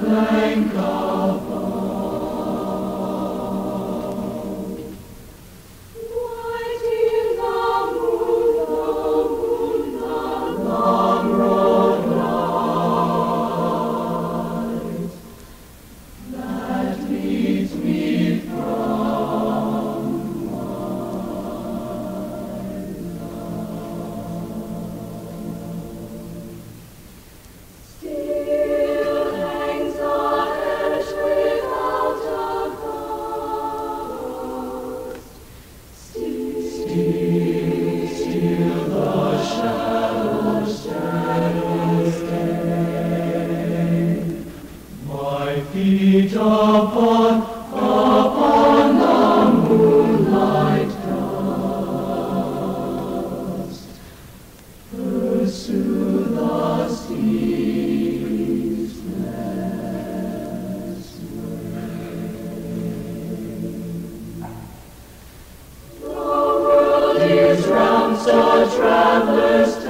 blank above. White in the moon, the long road lies that leads me from my love. Still hangs a hedge without a ghost. Still the shadows stay. My feet upon the moonlight dust pursue the ceaseless way. The world is round, so travelers